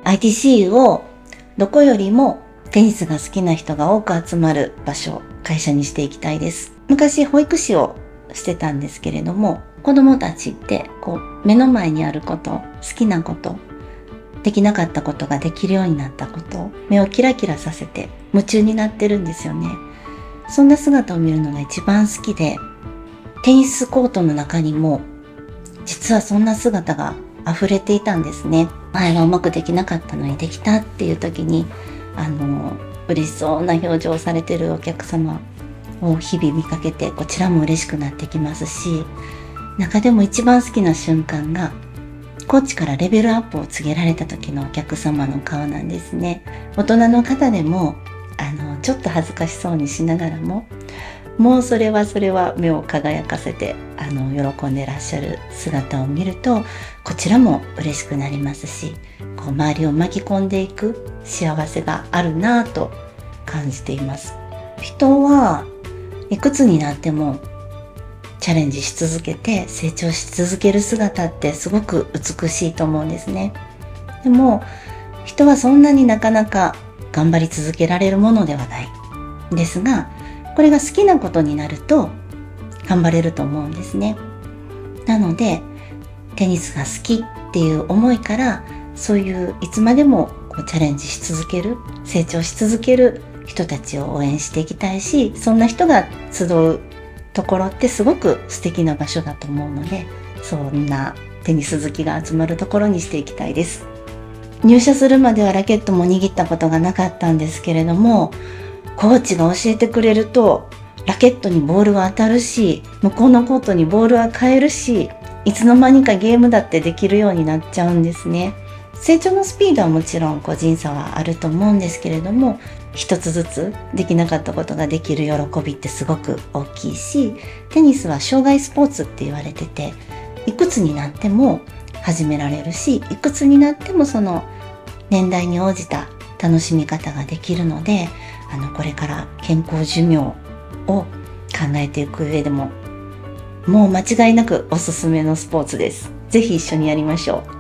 ITC をどこよりもテニスが好きな人が多く集まる場所、会社にしていきたいです。昔保育士をしてたんですけれども、子供たちって目の前にあること、好きなこと、できなかったことができるようになったこと、目をキラキラさせて夢中になってるんですよね。そんな姿を見るのが一番好きで、テニスコートの中にも実はそんな姿が溢れていたんですね。前はうまくできなかったのにできたっていう時に嬉しそうな表情をされてるお客様を日々見かけて、こちらも嬉しくなってきますし、中でも一番好きな瞬間がコーチからレベルアップを告げられた時のお客様の顔なんですね。大人の方でもちょっと恥ずかしそうにしながらも、もうそれは目を輝かせて喜んでらっしゃる姿を見ると、こちらも嬉しくなりますし、周りを巻き込んでいく幸せがあるなぁと感じています。人はいくつになってもチャレンジし続けて成長し続ける姿ってすごく美しいと思うんですね。でも人はそんなになかなか頑張り続けられるものではないんですが、これが好きなことになると頑張れると思うんですね。なのでテニスが好きっていう思いから、そういういつまでもチャレンジし続ける、成長し続ける人たちを応援していきたいし、そんな人が集うところってすごく素敵な場所だと思うので、そんなテニス好きが集まるところにしていきたいです。入社するまではラケットも握ったことがなかったんですけれども、コーチが教えてくれるとラケットにボールは当たるし、向こうのコートにボールは変えるし、いつの間にかゲームだってできるようになっちゃうんですね。成長のスピードはもちろん個人差はあると思うんですけれども、一つずつできなかったことができる喜びってすごく大きいし、テニスは生涯スポーツって言われてて、いくつになっても始められるし、いくつになってもその年代に応じた楽しみ方ができるので、これから健康寿命を考えていく上でももう間違いなくおすすめのスポーツです。ぜひ一緒にやりましょう。